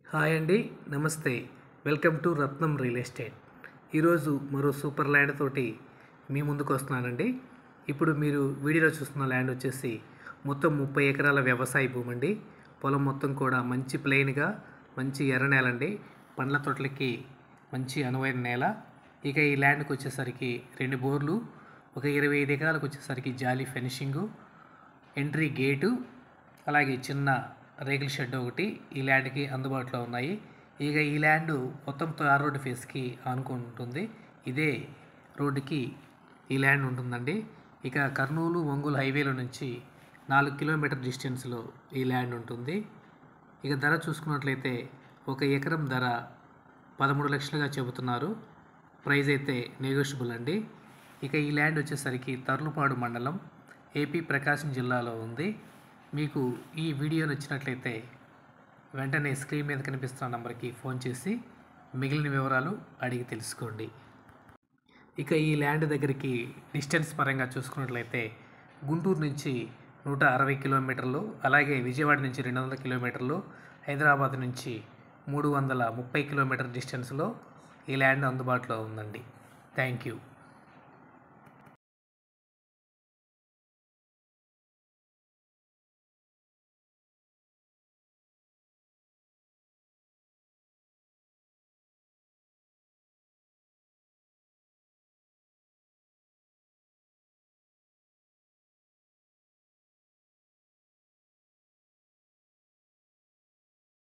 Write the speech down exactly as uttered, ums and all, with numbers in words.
Hi అండి, నమస్తే. Welcome to Ratnam real estate. ఈరోజు మరో సూపర్ ల్యాండ్ తోటి మీ ముందుకు వస్తున్నానండి. ఇప్పుడు మీరు వీడియోలో చూస్తున్న ల్యాండ్ వచ్చేసి మొత్తం ముప్పై ఎకరాల వ్యవసాయ భూమి అండి. పొలం మొత్తం కూడా మంచి ప్లెయిన్గా మంచి ఎర్ర నేల అండి. పండ్ల తోటలకి మంచి అనువైన నేల. ఇక ఈ ల్యాండ్కి వచ్చేసరికి రెండు బోర్లు, ఒక ఇరవై ఐదు ఎకరాలకు వచ్చేసరికి జాలీ ఫినిషింగు, ఎంట్రీ గేటు, అలాగే చిన్న రేకుల షెడ్ ఒకటి ఈ ల్యాండ్కి అందుబాటులో ఉన్నాయి. ఇక ఈ ల్యాండ్ మొత్తం తార్ రోడ్డు ఫేస్కి ఆనుకుంటుంది. ఇదే రోడ్డుకి ఈ ల్యాండ్ ఉంటుందండి. ఇక కర్నూలు ఒంగోలు హైవేలో నుంచి నాలుగు కిలోమీటర్ డిస్టెన్స్లో ఈ ల్యాండ్ ఉంటుంది. ఇక ధర చూసుకున్నట్లయితే ఒక ఎకరం ధర పదమూడు లక్షలుగా చెబుతున్నారు. ప్రైస్ అయితే నెగోషియబుల్ అండి. ఇక ఈ ల్యాండ్ వచ్చేసరికి తర్లుపాడు మండలం, ఏపీ ప్రకాశం జిల్లాలో ఉంది. మీకు ఈ వీడియో నచ్చినట్లయితే వెంటనే స్క్రీన్ మీద కనిపిస్తున్న నంబర్కి ఫోన్ చేసి మిగిలిన వివరాలు అడిగి తెలుసుకోండి. ఇక ఈ ల్యాండ్ దగ్గరికి డిస్టెన్స్ పరంగా చూసుకున్నట్లయితే గుంటూరు నుంచి నూట అరవై కిలోమీటర్లు, అలాగే విజయవాడ నుంచి రెండు వందల కిలోమీటర్లు, హైదరాబాద్ నుంచి మూడు వందల ముప్పై కిలోమీటర్ డిస్టెన్స్లో ఈ ల్యాండ్ అందుబాటులో ఉందండి. Thank you.